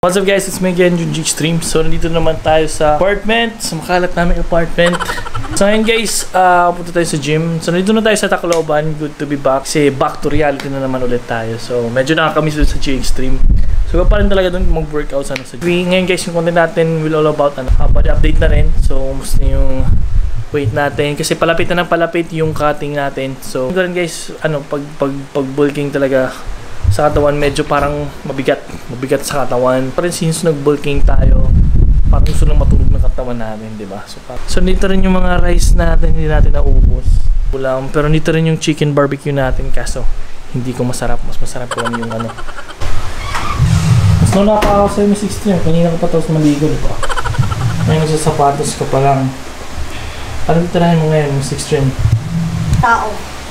What's up guys, it's me again, Junji Extreme. So nandito naman tayo sa apartment, sa makalat namin apartment. So ngayon guys, punta tayo sa gym. So nandito na tayo sa Tacloban, good to be back. Kasi back to reality na naman ulit tayo. So medyo nakakamiss doon sa G Extreme. So pa rin talaga doon mag-workout sa gym. Ngayon guys, yung content natin will all about body update na rin. So kumusta yung weight natin. Kasi palapit na ng palapit yung cutting natin. So ganun guys, pag bulking talaga sa katawan, medyo parang mabigat sa katawan. Parang since nag-bulking tayo, parang gusto nang matulog ng katawan natin, di ba? So dito rin yung mga rice natin, hindi natin naubos. Kulang. Pero dito rin yung chicken barbecue natin, kaso hindi ko masarap. Mas masarap lang yung ano. Mas nung nakakaw sa'yo may 16, kanina ko pa tapos maligo, di ba? Ngayon sa sapatos ka pa lang. Anong tirahin mo ngayon, 16? Tao.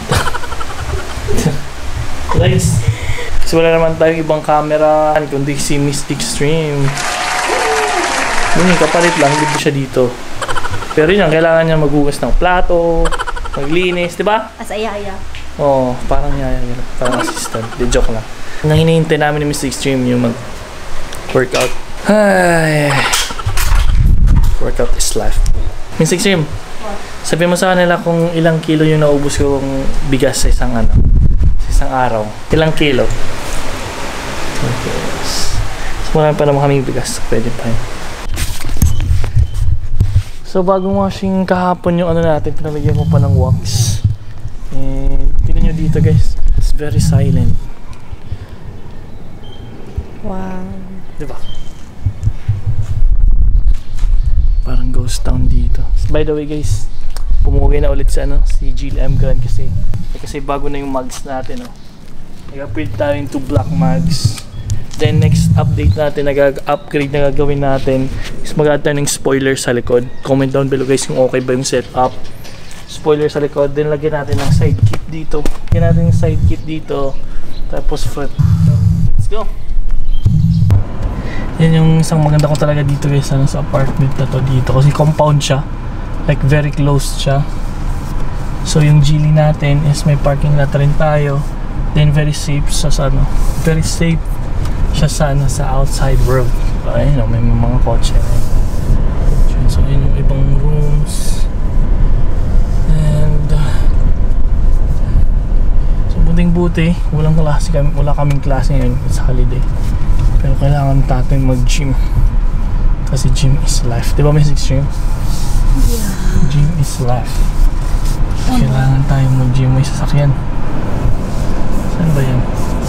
Rice. Kasi wala naman tayong ibang camera kundi si Miss Extreme. Yun, kapalit lang, hindi siya dito. Pero yun, kailangan niya maghugas ng plato, maglinis, di ba? As ayaya. Oo, parang yaya, parang assistant. Di joke lang. Nang hinihintay namin ni Miss Extreme yung mag-workout. Ay, workout is life. Miss Extreme, sabi mo sa kanila kung ilang kilo yung naubos kong bigas sa isang araw. Ilang kilo? Okay. So marami pa naman kaming bigas. Pwede pa yun. So bagong washing kahapon yung natin, pinalagyan ko pa ng wax. And tingnan nyo dito guys, it's very silent. Wow. Diba? Parang ghost town dito. By the way guys, pumuwi na ulit si Jill M. Grant kasi bago na yung mugs natin, nag-upgrade tayo into black mugs. Then next update natin, nag-upgrade na gagawin natin is mag-add tayo ng spoiler sa likod. Comment down below guys kung okay ba yung setup. Spoiler sa likod, then lagyan natin ng side kit dito. Lagyan natin ng side kit dito, tapos foot. So, let's go! Yan yung isang maganda ko talaga dito guys, sa apartment na to dito. Kasi compound siya, like very close siya. So yung Geely natin is may parking lot rin tayo. Then very safe siya sa very safe siya sa outside world. Ayun, may mga kotse rin. So yun yung ibang rooms. And so buting-buti, wala kaming klase ngayon, it's holiday. Pero kailangan natin mag-gym. Kasi gym is life. Diba Miss Extreme? Yeah. Gym is life. Kailangan tayong mag-gym. May sasakyan. Saan ba yan?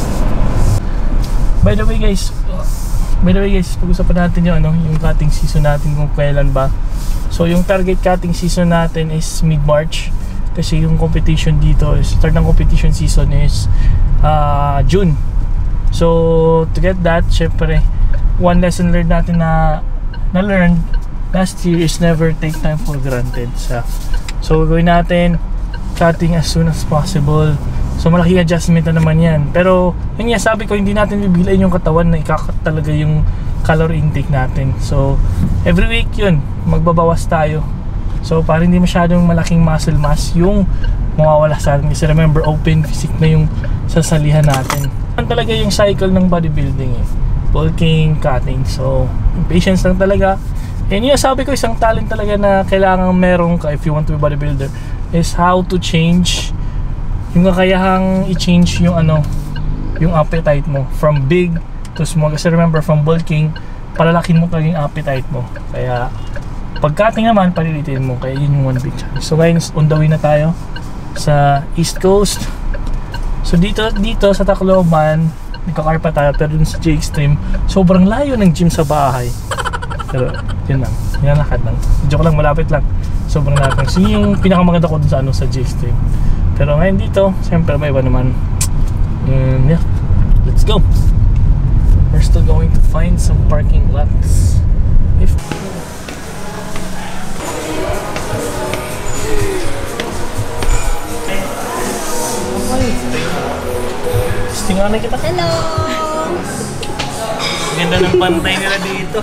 By the way guys, pag-usapan natin yung cutting season natin kung kailan ba. So yung target cutting season natin is mid-March. Kasi yung competition dito, start ng competition season is June. So to get that, syempre, one lesson learned natin na-learn last year is never take time for granted. So gawin natin cutting as soon as possible. So malaking adjustment na naman yan. Pero yun nga, sabi ko, hindi natin bibilain yung katawan na ikakat talaga yung calorie intake natin. So every week yun, magbabawas tayo. So para hindi masyadong malaking muscle mass yung mawawala sa atin. Kasi remember, open physique na yung sasalihan natin. Yan talaga yung cycle ng bodybuilding bulking, cutting. So patience lang talaga. And yun, sabi ko, isang talent talaga na kailangan meron ka if you want to be bodybuilder is how to change yung kakayahang i-change yung yung appetite mo from big to small. Kasi remember, from bulking, palalakin mo talaga yung appetite mo. Kaya pag cutting naman, palilitin mo. Kaya yun yung one big challenge. So ngayon, on the way na tayo sa East Coast. So dito sa Tacloban, nagka-car pa tayo, pero dun sa J Extreme, sobrang layo ng gym sa bahay. Pero yun lang, hinalakad lang. Joke lang, malapit lang. Sobrang lapit. So yun yung pinakamaganda ko dun sa J Extreme. Pero ngayon dito, siyempre may iba naman. Yeah, let's go. We're still going to find some parking lots. Tinganan kita. Hello! Ganda ng pantay nila dito.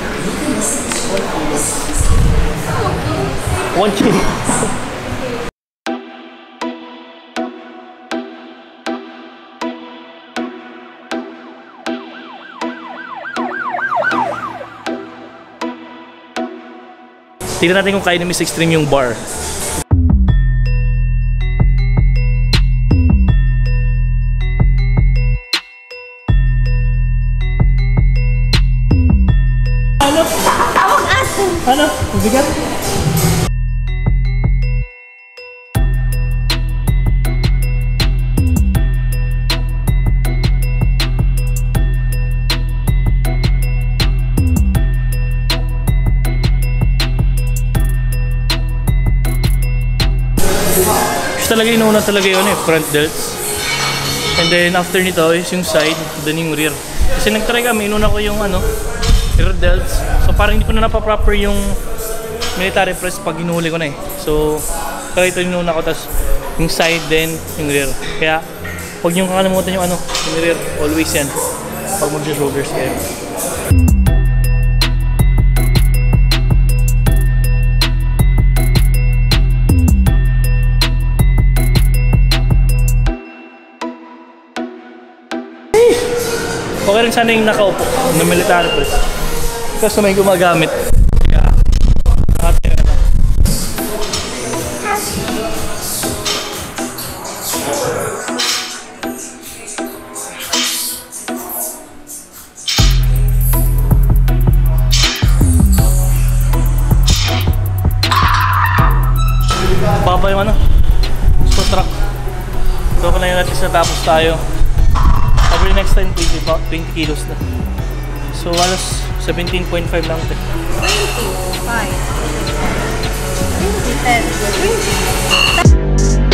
One Tignan natin kung kaya ni Miss Extreme yung bar. Ano? Mabigat? Talaga inuuna talaga yun front delts. And then after nito is yung side, then yung rear. Kasi nagtry kami, inuna ko yung rear delts. So parang hindi ko na napaproper yung military press pag inuhuli ko na So kaya ito inuna ko, tas yung side then yung rear. Kaya huwag niyong kakalimutan yung yung rear, always yan pag mag-shoulders kayo. Okay rin sana yung nakaupo ng military press. Kasi may gumagamit. Kaya, nakatira na. Baka pa yung squat track. So kung na yun natin natapos tayo. Every next time 20 kilos na. So halos 17.5 lang ito. 25. 20.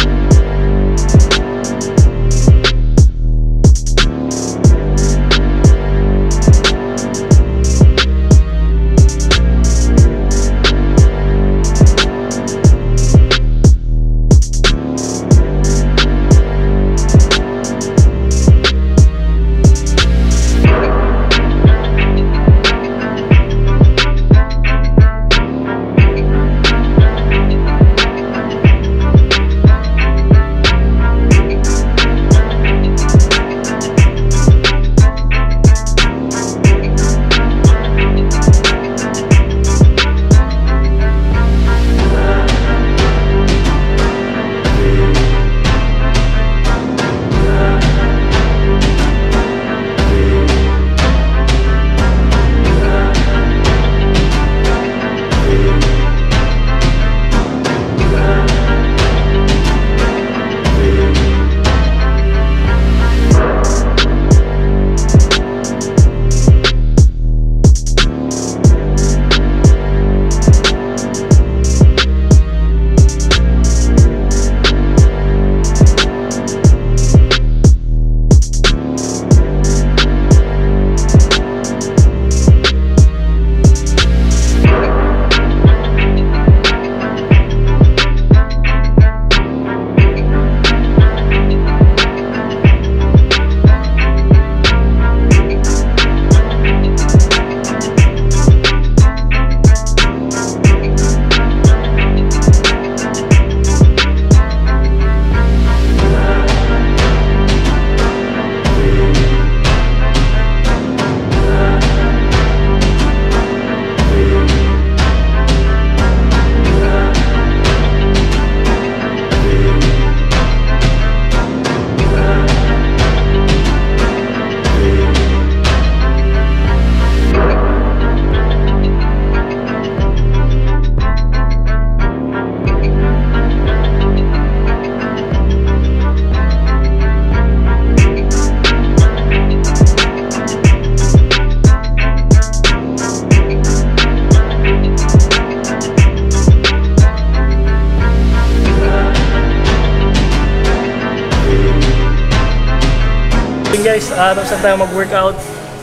Guys, tapos na tayo mag-workout.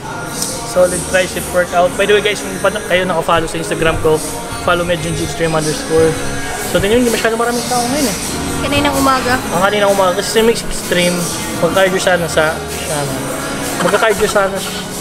Solid tricep workout. By the way guys, kung kayo naka-follow sa Instagram ko, follow me @JunjiExtreme_. So tingnan nyo, hindi masyado maraming tao ngayon Kaninang umaga. Ang kaninang umaga. Kasi si Mix Extreme, mag-cardio sana sa Mag-cardio sana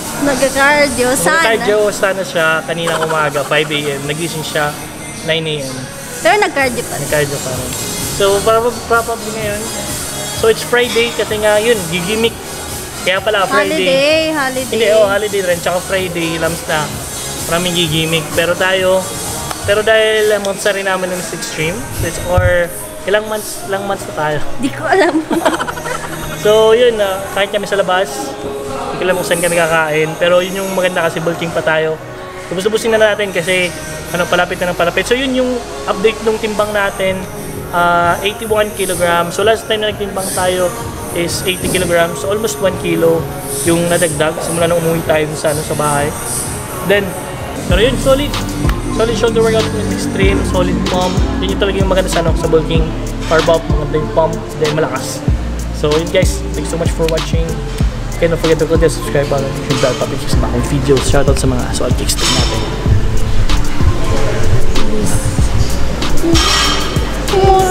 siya kaninang umaga, 5 AM. Nagising siya 9 AM. Pero nag-cardio pa. Nag-cardio pa rin. So probably ngayon. So it's Friday kasi nga yun, gigimik. Kaya pala Friday. Holiday. Hindi, holiday rin. Tsaka Friday, lams na. Maraming gigimik. Pero tayo, Pero dahil months na rin namin ng extreme, or ilang months na tayo. Di ko alam. So yun, kain kami sa labas. Hindi ko alam kung saan kami kakain. Pero yun yung maganda kasi bulking pa tayo. Lubos-lubusin na natin kasi palapit na ng palapit. So yun yung update ng timbang natin. 81 kilograms. So last time na nagtimbang tayo is 80 kilograms. So almost 1 kilo yung nadagdag. Simula nung umuwi tayo sa bahay. Then, pero yun, solid shoulder workout with extreme, solid pump. Yun yung talaga yung maganda sa bulking. Power bump, maganda yung pump, then malakas. So yun guys, thanks so much for watching. Okay, don't forget to click the subscribe button if you'd like publish sa mga videos. Shoutout sa mga aswad kicks natin.